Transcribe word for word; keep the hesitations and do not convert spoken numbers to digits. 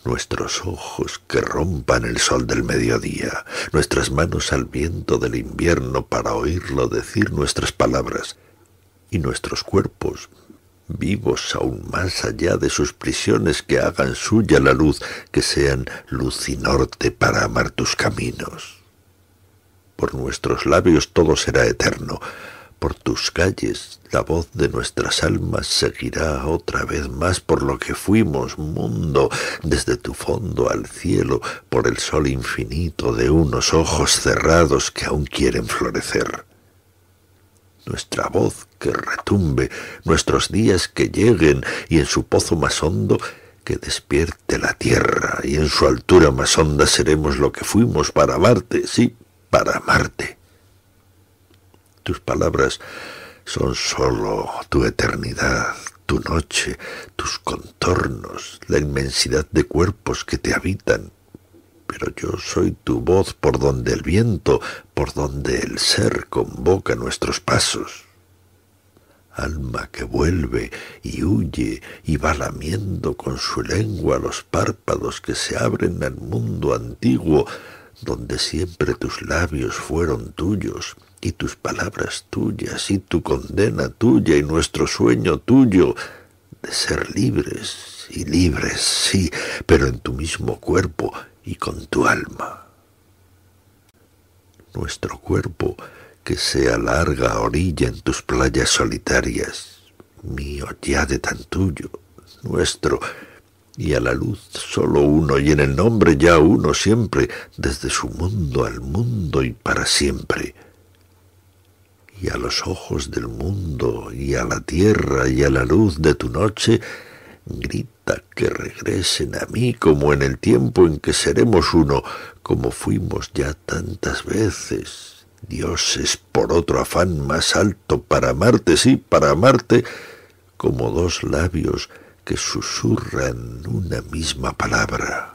nuestros ojos que rompan el sol del mediodía, nuestras manos al viento del invierno para oírlo decir nuestras palabras, y nuestros cuerpos, vivos aún más allá de sus prisiones, que hagan suya la luz, que sean luz y norte para amar tus caminos. Por nuestros labios todo será eterno, por tus calles la voz de nuestras almas seguirá otra vez más por lo que fuimos, mundo, desde tu fondo al cielo, por el sol infinito de unos ojos cerrados que aún quieren florecer. Nuestra voz que retumbe, nuestros días que lleguen, y en su pozo más hondo que despierte la tierra, y en su altura más honda seremos lo que fuimos para amarte, sí, para amarte. Tus palabras son sólo tu eternidad, tu noche, tus contornos, la inmensidad de cuerpos que te habitan. Pero yo soy tu voz por donde el viento, por donde el ser convoca nuestros pasos. Alma que vuelve y huye y va lamiendo con su lengua los párpados que se abren al mundo antiguo, donde siempre tus labios fueron tuyos, y tus palabras tuyas, y tu condena tuya, y nuestro sueño tuyo, de ser libres, y libres, sí, pero en tu mismo cuerpo y con tu alma. Nuestro cuerpo que sea larga orilla en tus playas solitarias, mío ya de tan tuyo, nuestro, y a la luz solo uno, y en el nombre ya uno siempre, desde su mundo al mundo y para siempre. Y a los ojos del mundo, y a la tierra, y a la luz de tu noche, grita que regresen a mí como en el tiempo en que seremos uno, como fuimos ya tantas veces, dioses por otro afán más alto, para amarte, sí, para amarte, como dos labios que susurran una misma palabra.